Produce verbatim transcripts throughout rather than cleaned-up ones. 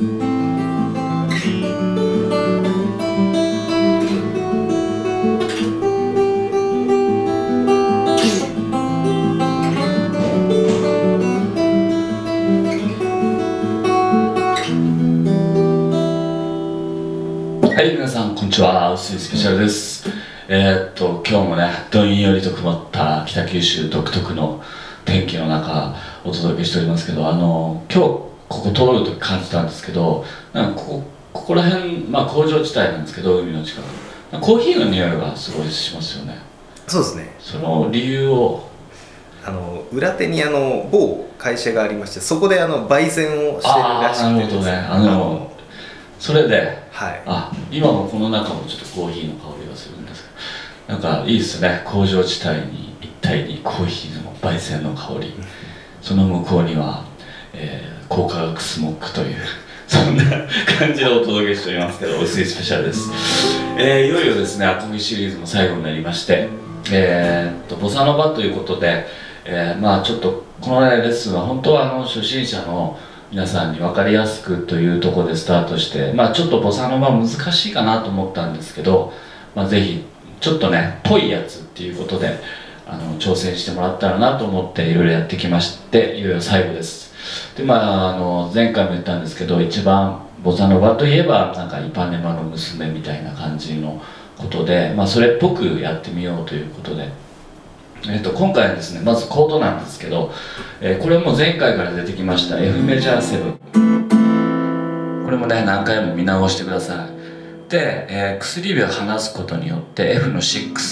はい、皆さんこんにちは、薄いスペシャルです。えー、っと今日もね、どんよりと曇った北九州独特の天気の中お届けしておりますけど、あの今日ここ通ると感じたんですけど、なんかここここら辺、まあ工場地帯なんですけど、海の近く、コーヒーの匂いがすごいしますよね。 そうですね。 その理由を、 あの裏手にあの某会社がありまして、そこであの焙煎をしてるらしくてですね。 ああ、なるほどね。あのそれで、 はい、 あ、今もこの中もちょっとコーヒーの香りがするんですけど、なんかいいですね。工場地帯に一帯にコーヒーの焙煎の香り、その向こうには、えー、高化学スモッグというそんな感じでお届けしておりますけど、薄いスペシャルです。えー、いよいよですね、アコギシリーズも最後になりまして、えー、っとボサノバということで、えー、まあちょっとこの、ね、レッスンは本当はあの初心者の皆さんに分かりやすくというところでスタートして、まあちょっとボサノバ難しいかなと思ったんですけど、まあ、ぜひちょっとねぽいやつっていうことであの挑戦してもらったらなと思っていろいろやってきまして、いよいよ最後です。でまああの前回も言ったんですけど、一番ボサノバといえばなんかイパネマの娘みたいな感じのことで、まあそれっぽくやってみようということで。えっと、今回はですね、まずコードなんですけど、えー、これも前回から出てきました F メジャーセブン、これもね何回も見直してください。で、えー、薬指を離すことによって F のろく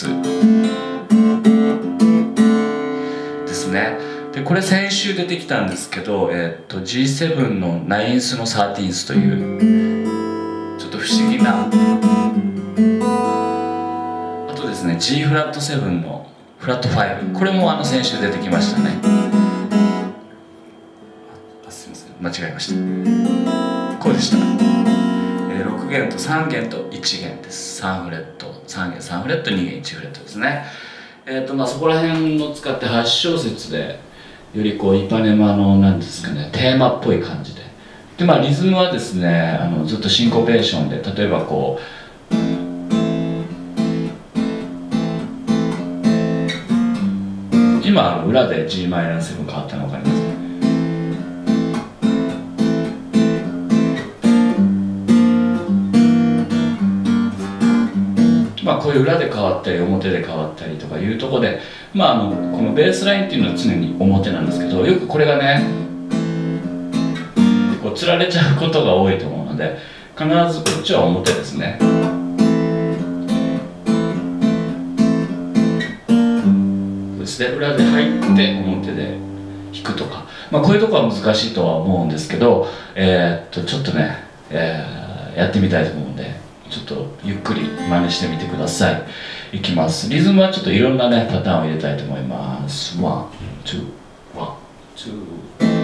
ですね。でこれ先週出てきたんですけど、えー、っと ジーセブン のナインスのサーティンスというちょっと不思議な、あとですね G フラットセブンのフラットファイブ、これもあの先週出てきましたね。あ、すいません、間違えました。こうでした、えー、ろく弦とさん弦といち弦です。さんフレット、さん弦、さんフレット、に弦、いちフレットですね。えーとまあ、そこら辺を使ってはち小節でよりこうイパネマのなんですかね、テーマっぽい感じで、で、まあ、リズムはですね、あのずっとシンコペーションで、例えばこう今裏で ジーマイナーセブン 変わったの分かりますか？まあこういう裏で変わったり表で変わったりとかいうところで、まああのこのベースラインっていうのは常に表なんですけど、よくこれがねこうつられちゃうことが多いと思うので、必ずこっちは表ですね。で裏で入って表で弾くとか、まあ、こういうところは難しいとは思うんですけど、えー、っとちょっとね、えー、やってみたいと思うんで、ちょっとゆっくり真似してみてください。いきます。リズムはちょっといろんなねパターンを入れたいと思います。ワン、ツー、ワン、ツー。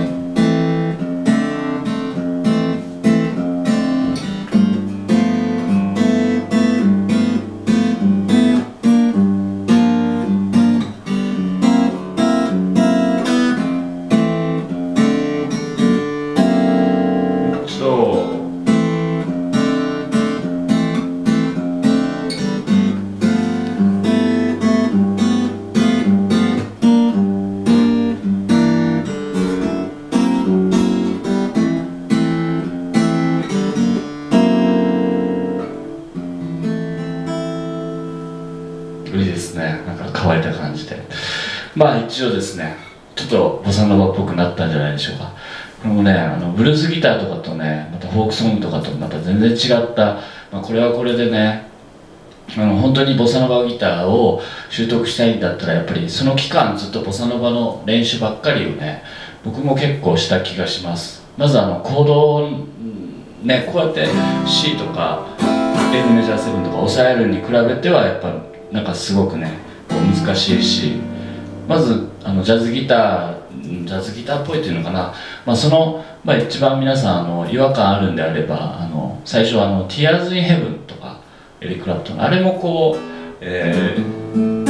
いいですね、なんか乾いた感じで。まあ一応ですね、ちょっとボサノバっぽくなったんじゃないでしょうか。これもね、あのブルースギターとかとね、またフォークソングとかとまた全然違った、まあ、これはこれでね、あの本当にボサノバギターを習得したいんだったら、やっぱりその期間ずっとボサノバの練習ばっかりをね、僕も結構した気がします。まずあのコードをね、こうやって C とか F メジャーセブンとか抑えるに比べてはやっぱなんかすごくねこう難しいし、まずあのジャズギタージャズギターっぽいっていうのかな、まあ、その、まあ、一番皆さんあの違和感あるんであれば、あの最初あの「Tears in Heaven」とかエリック・クラプトン、あれもこう、えー、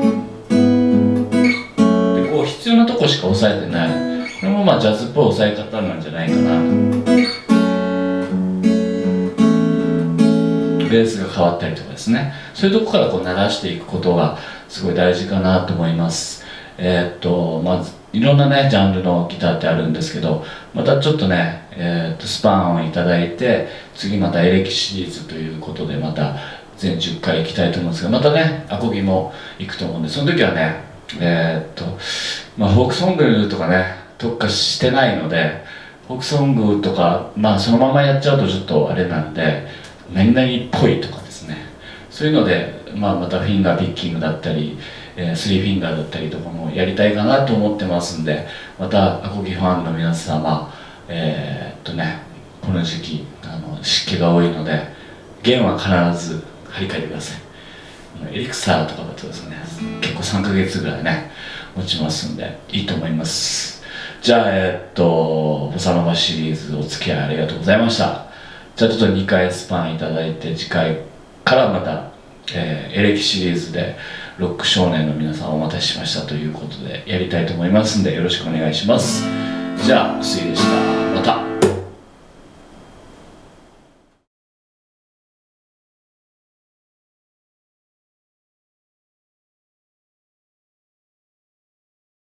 でこう必要なとこしか押さえてない、これもまあジャズっぽい押さえ方なんじゃないかな。 ベースが変わったりとかですね、そういうとこからこう鳴らしていくことがすごい大事かなと思います。えー、っとまずいろんなねジャンルのギターってあるんですけど、またちょっとね、えー、っとスパンをいただいて、次またエレキシリーズということでまた全じゅっかい行きたいと思うんですが、またねアコギも行くと思うんで、その時はねえー、っとまあフォークソングとかね特化してないので、フォークソングとかまあそのままやっちゃうとちょっとあれなんで、何々っぽいとかですね、そういうので、まあ、またフィンガーピッキングだったり、えー、スリーフィンガーだったりとかもやりたいかなと思ってますんで、またアコギファンの皆様、えー、っとねこの時期あの湿気が多いので弦は必ず張り替えてください。エリクサーとかだとですね結構さんかげつぐらいね持ちますんでいいと思います。じゃあえー、っとボサノバシリーズお付き合いありがとうございました。じゃあちょっとにかいスパンいただいて、次回からまた、えー、エレキシリーズでロック少年の皆さんお待たせしましたということでやりたいと思いますんでよろしくお願いします。じゃあ、スイでした。